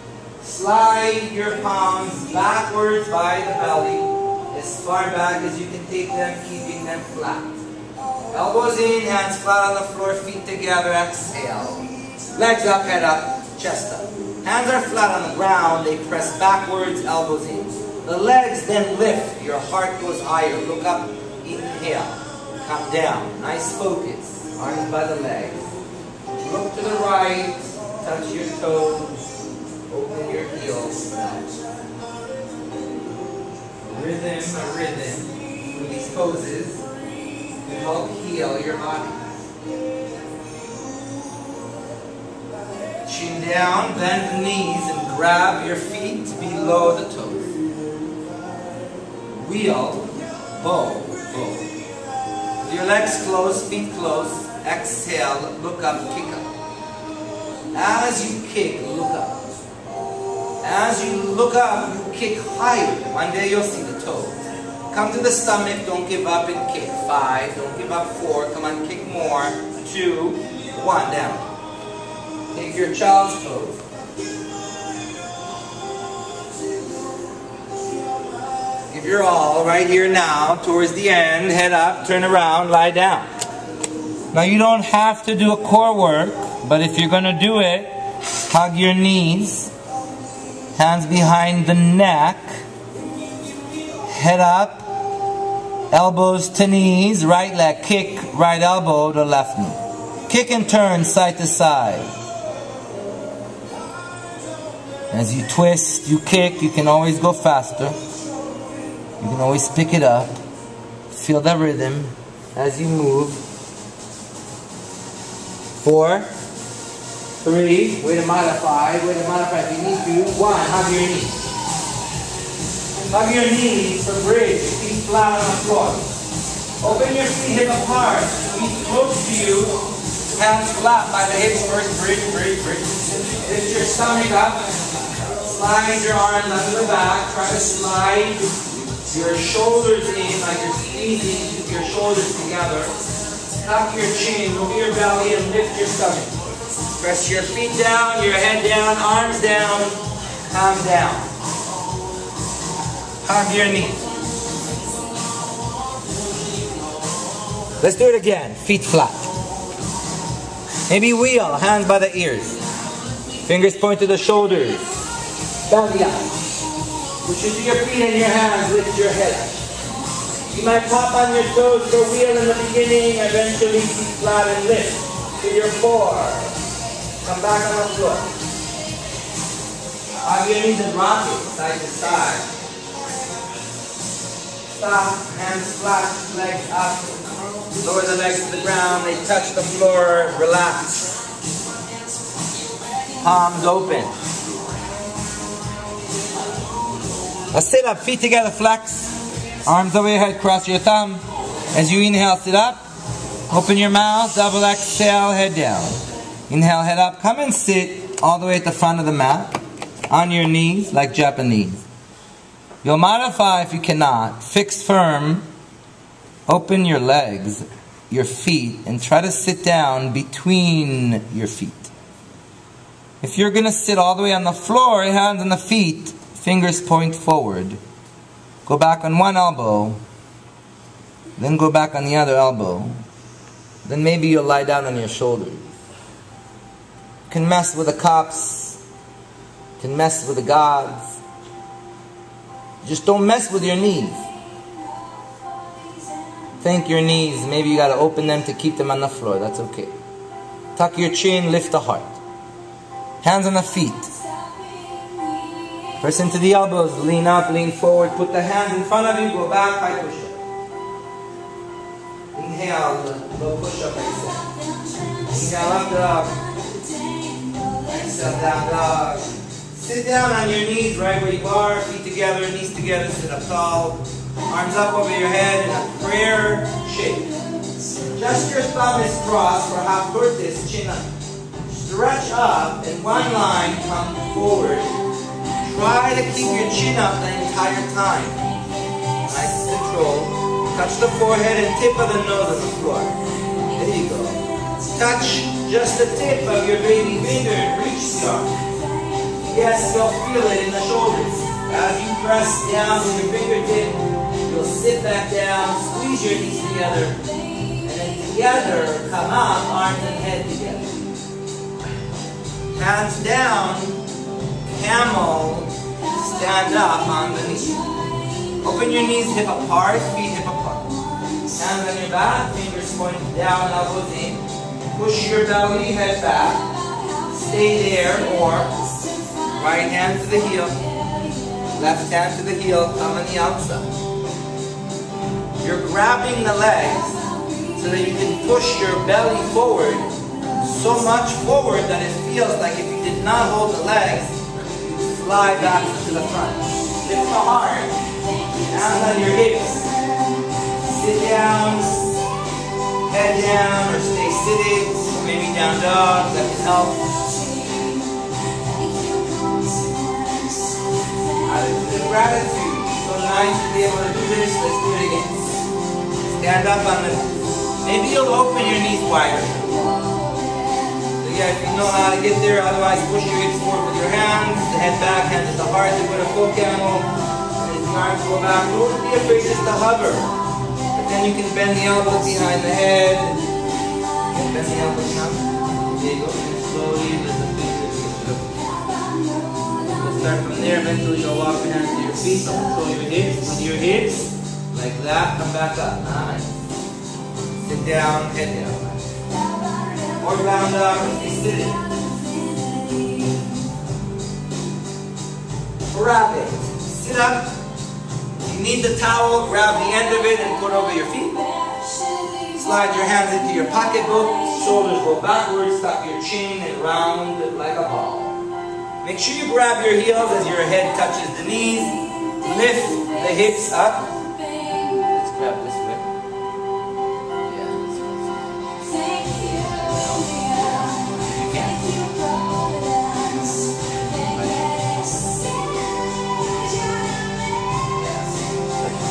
Slide your palms backwards by the belly, as far back as you can take them, keeping them flat. Elbows in, hands flat on the floor, feet together, exhale. Legs up, head up, chest up. Hands are flat on the ground, they press backwards, elbows in. The legs then lift, your heart goes higher. Look up, inhale, come down. Nice focus, arms by the legs. Look to the right. Touch your toes, open your heels. Rhythm, a rhythm with these poses to help heal your body. Chin down, bend the knees and grab your feet below the toes. Wheel, bow, bow. With your legs closed, feet closed, exhale, look up, kick up. As you kick, look up. As you look up, you kick higher. One day you'll see the toes. Come to the stomach, don't give up and kick. Five, don't give up. Four, come on, kick more. Two, one, down. Take your child's pose. Give your all right here now, towards the end. Head up, turn around, lie down. Now you don't have to do a core work, but if you're going to do it, hug your knees, hands behind the neck, head up, elbows to knees, right leg kick, right elbow to left knee. Kick and turn side to side. As you twist, you kick, you can always go faster. You can always pick it up. Feel the rhythm as you move. Four, three, way to modify, way to modify if you need to. One, hug your knees. Hug your knees for bridge, feet flat on the floor. Open your feet hip apart, feet close to you, hands flat by the hips first, bridge, bridge, bridge. Lift your stomach up, slide your arms under the back, try to slide Your shoulders in, like you're squeezing your shoulders together. Tuck your chin over your belly and lift your stomach. Press your feet down, your head down, arms down, palm down. Hug your knees. Let's do it again. Feet flat. Maybe wheel, hands by the ears. Fingers point to the shoulders. Belly up. Push into your feet and your hands. Lift your head up. You might pop on your toes for wheel in the beginning. Eventually feet flat and lift to your four. Come back on the floor. Hug your knees and rock it side to side. Stop. Hands flat. Legs up. Lower the legs to the ground, they touch the floor, relax. Palms open. A sit up, feet together, flex. Arms over your head, cross your thumb. As you inhale, sit up. Open your mouth, double exhale, head down. Inhale, head up. Come and sit all the way at the front of the mat. On your knees, like Japanese. You'll modify if you cannot. Fix firm. Open your legs, your feet, and try to sit down between your feet. If you're going to sit all the way on the floor, hands on the feet, fingers point forward. Go back on one elbow, then go back on the other elbow. Then maybe you'll lie down on your shoulders. You can mess with the cups, you can mess with the gods. Just don't mess with your knees. Think your knees, maybe you got to open them to keep them on the floor, that's okay. Tuck your chin, lift the heart. Hands on the feet. Press into the elbows, lean up, lean forward, put the hands in front of you, go back, high push-up. Inhale, low push-up, exhale. Inhale, up dog. Exhale, down dog. Sit down on your knees right where you are, feet together, knees together, sit up tall. Arms up over your head in a prayer shape. Just your thumb is crossed for half tortoise, chin up. Stretch up and one line come forward. Try to keep your chin up the entire time. Nice control. Touch the forehead and tip of the nose on the floor. There you go. Touch just the tip of your baby finger and reach the arm. Yes, you'll feel it in the shoulders. As you press down with your fingertip, you'll sit back down, squeeze your knees together, and then together come up, arms and head together. Hands down, camel, stand up on the knees. Open your knees hip apart, feet hip apart. Hands on your back, fingers pointing down, elbows in. Push your belly, head back. Stay there, or right hand to the heel, left hand to the heel, thumb on the outside. You're grabbing the legs so that you can push your belly forward, so much forward that it feels like if you did not hold the legs, you fly back to the front. Lift the heart, hands on your hips. Sit down, head down, or stay seated, or maybe down dog, that can help. Attitude of gratitude. So nice to be able to do this. Let's do it again. Stand up on the, maybe you'll open your knees wider. So yeah, if you know how to get there, otherwise push your hips forward with your hands, the head back, hands at the heart, to put a full camel, and as the arms go back, don't be afraid just to hover. But then you can bend the elbows behind the head, you can bend the elbows down. There you go, and slowly let the fingers get We'll start from there, eventually you'll walk the hands to your feet, so control your hips, with your hips. Like that, come back up. Nice. Sit down, head down. Or round up and stay sitting. Grab it. Sit up. If you need the towel, grab the end of it and put over your feet. Slide your hands into your pocketbook. Shoulders go backwards, tuck your chin and round like a ball. Make sure you grab your heels as your head touches the knees. Lift the hips up. Grab this way. Yeah, this way. You can. Yes.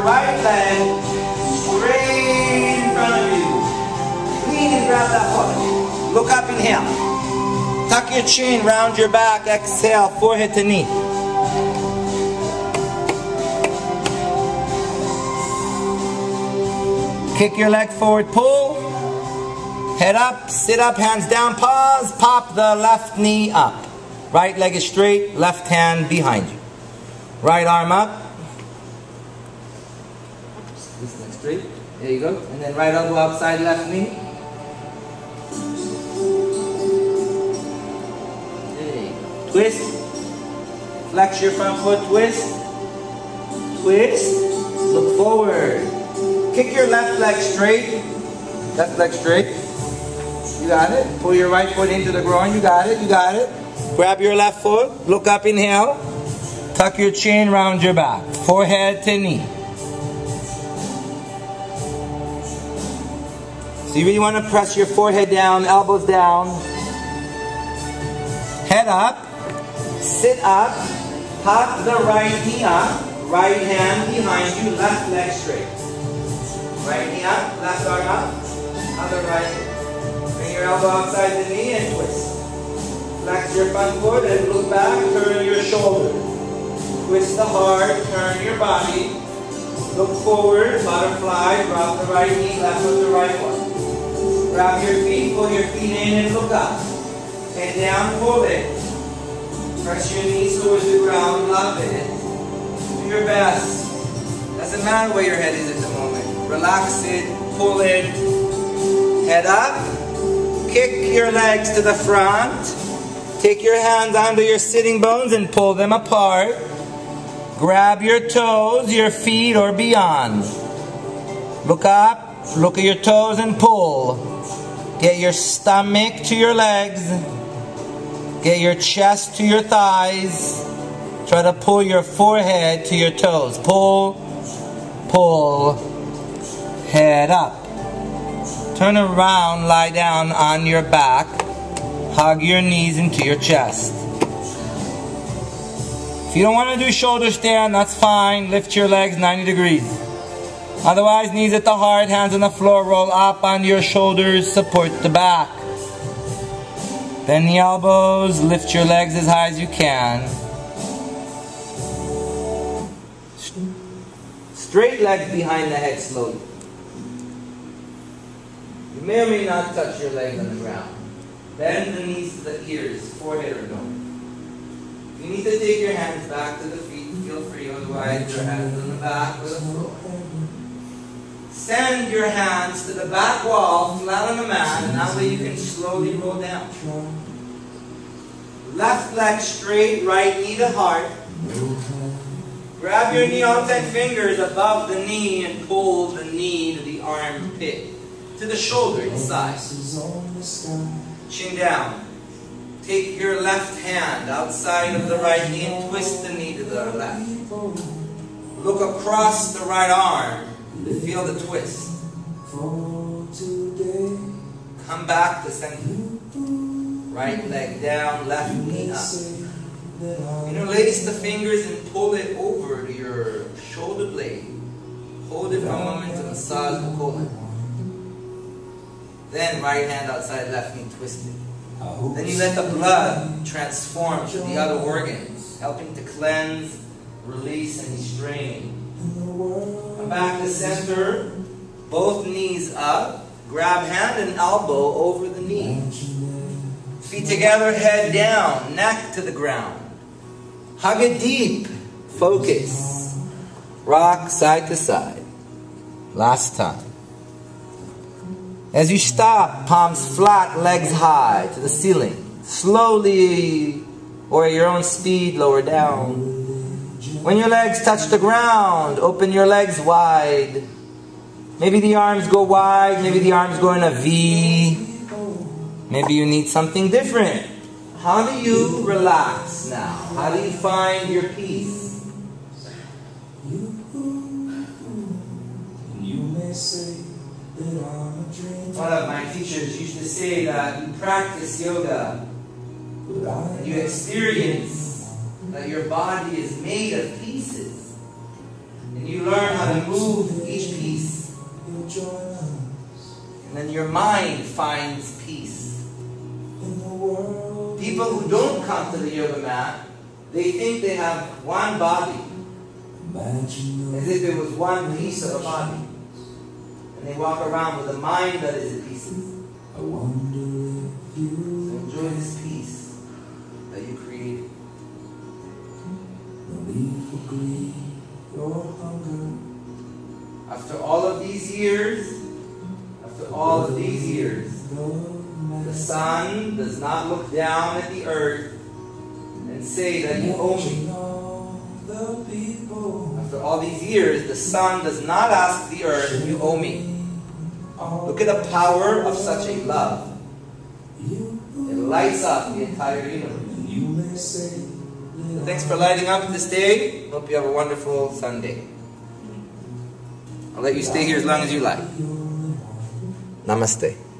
right leg straight in front of you. Lean and grab that hook. Look up, inhale. Tuck your chin, round your back, exhale, forehead to knee. Kick your leg forward, pull. Head up, sit up, hands down, pause, pop the left knee up. Right leg is straight, left hand behind you. Right arm up. This leg straight. There you go. And then right elbow outside left knee. There you go. Twist. Flex your front foot, twist. Twist. Look forward. Kick your left leg straight. Left leg straight. You got it. Pull your right foot into the groin. You got it. You got it. Grab your left foot. Look up, inhale. Tuck your chin, round your back. Forehead to knee. So you really want to press your forehead down, elbows down. Head up. Sit up. Pop the right knee up. Right hand behind you. Left leg straight. Right knee up. Left arm up. Other right. Bring your elbow outside the knee and twist. Flex your front foot and look back, turn your shoulder. Twist the heart, turn your body. Look forward, butterfly, drop the right knee, left with the right one. Grab your feet, pull your feet in and look up. Head down, pull it. Press your knees towards the ground, love it. Do your best. Doesn't matter where your head is at the moment. Relax it, pull it. Head up. Kick your legs to the front. Take your hands under your sitting bones and pull them apart. Grab your toes, your feet, or beyond. Look up, look at your toes and pull. Get your stomach to your legs. Get your chest to your thighs. Try to pull your forehead to your toes. Pull, pull, head up. Turn around, lie down on your back. Hug your knees into your chest. If you don't want to do shoulder stand, that's fine. Lift your legs ninety degrees. Otherwise, knees at the heart, hands on the floor, roll up on your shoulders, support the back. Bend the elbows, lift your legs as high as you can. Straight legs behind the head slowly. You may or may not touch your legs on the ground. Bend the knees to the ears, forehead or no. If you need to take your hands back to the feet, feel free, otherwise your hands on the back or the floor. Send your hands to the back wall, flat on the mat, and that way you can slowly roll down. Left leg straight, right knee to heart. Grab your knee outside fingers above the knee and pull the knee to the armpit. To the shoulder inside. Chin down. Take your left hand outside of the right knee and twist the knee to the left. Look across the right arm. Feel the twist. Come back to center. Right leg down, left knee up. Interlace the fingers and pull it over to your shoulder blade. Hold it for a moment to massage the colon. Then right hand outside left knee twisted. Then you let the blood transform to the other organs, helping to cleanse, release, and restrain. Come back to center, both knees up. Grab hand and elbow over the knee. Feet together, head down, neck to the ground. Hug it deep. Focus. Rock side to side. Last time. As you stop, palms flat, legs high to the ceiling. Slowly, or at your own speed, lower down. When your legs touch the ground, open your legs wide. Maybe the arms go wide, maybe the arms go in a V. Maybe you need something different. How do you relax now? How do you find your peace? One of my teachers used to say that you practice yoga and you experience that your body is made of pieces. And And you learn how to move each piece. And then your mind finds peace. People who don't come to the yoga mat, they think they have one body, as if it was one piece of a body. And they walk around with a mind that is in pieces. So enjoy this peace that you created. After all of these years, after all of these years, the sun does not look down at the earth and say that you owe me. After all these years, the sun does not ask the earth, you owe me. Look at the power of such a love. It lights up the entire universe. So thanks for lighting up this day. Hope you have a wonderful Sunday. I'll let you stay here as long as you like. Namaste.